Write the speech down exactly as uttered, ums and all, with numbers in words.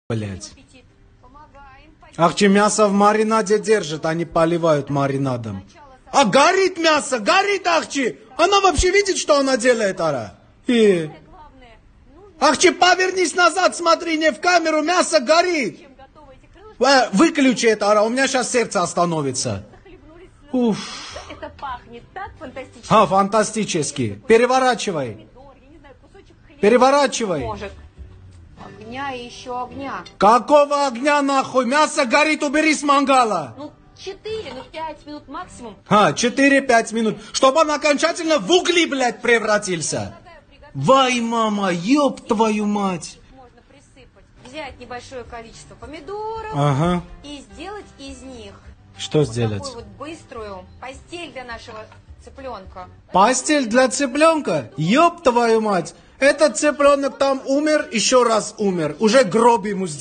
Блять. Ахчи мясо в маринаде держит, они поливают маринадом. А горит мясо, горит, Ахчи! Она вообще видит, что она делает, Ара? И... Ахчи, повернись назад, смотри, не в камеру, мясо горит. Выключи это, Ара, у меня сейчас сердце остановится. Уф. Это пахнет так фантастически. А, фантастически. Переворачивай. Переворачивай. Может. Огня и еще огня. Какого огня нахуй? Мясо горит, убери с мангала. Ну, четыре, ну пять минут максимум. А, четыре-пять минут. Чтобы он окончательно в угли, блядь, превратился. Вай, мама, ёб твою мать. Можно присыпать. Взять небольшое количество помидоров Ага. и сделать из них Что вот сделать? такую вот быструю постель для нашего цыпленка. Постель для цыпленка? Ёб твою мать. Этот цыпленок там умер, еще раз умер. Уже гроб ему сделали.